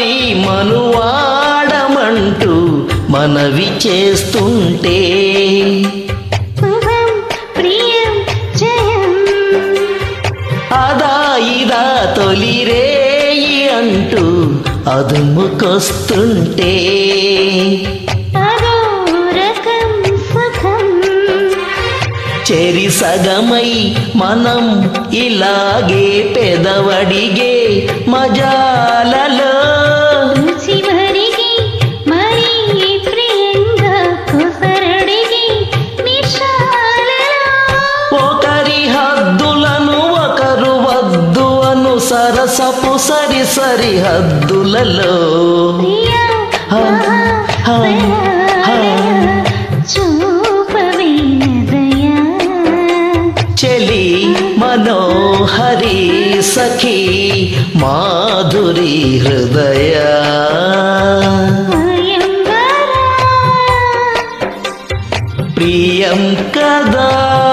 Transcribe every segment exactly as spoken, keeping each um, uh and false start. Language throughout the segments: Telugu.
మరి మనువాడమంటూ మనవి చేస్తుంటే అదా ఇదా తొలిరేయి అంటూ అదుముకొస్తుంటే చెరి సగమై మనం ఇలాగే పెదవడిగే మజాలలో ఒకరి హద్దులను ఒకరు వద్దు అను సరసపు సరి సరి హద్దులలో చెలి మనోహరి సఖీ మాధురి హృదయ ప్రియం కదా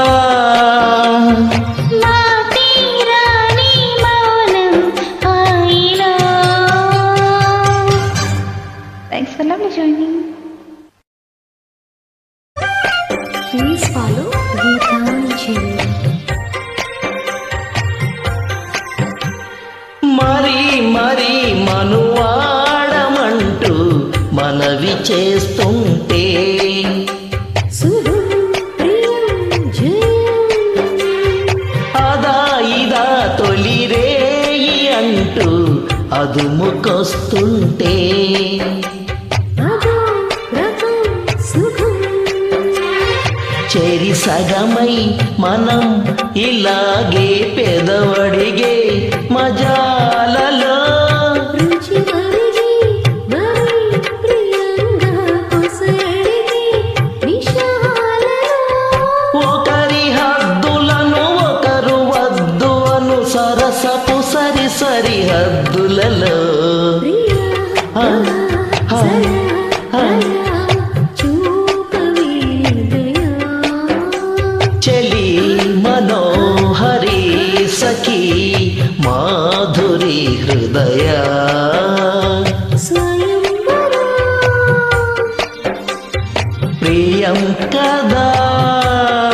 Thanks for lovely joining. Please follow Geetanjali. మరి మరి మనువాడమంటూ మనవి చేస్తుంటే అదా ఇదా తొలిరేయి అంటూ అదుముకొస్తుంటే చెరి సగమై మనం ఇలాగే పెదవడిగే మజాలలో ఒకరి హద్దులను ఒకరు వద్దు అను సరసపు సరి సరి హద్దులలో చెలి మనోహరి సఖీ మాధురి హృదయ ప్రియం కదా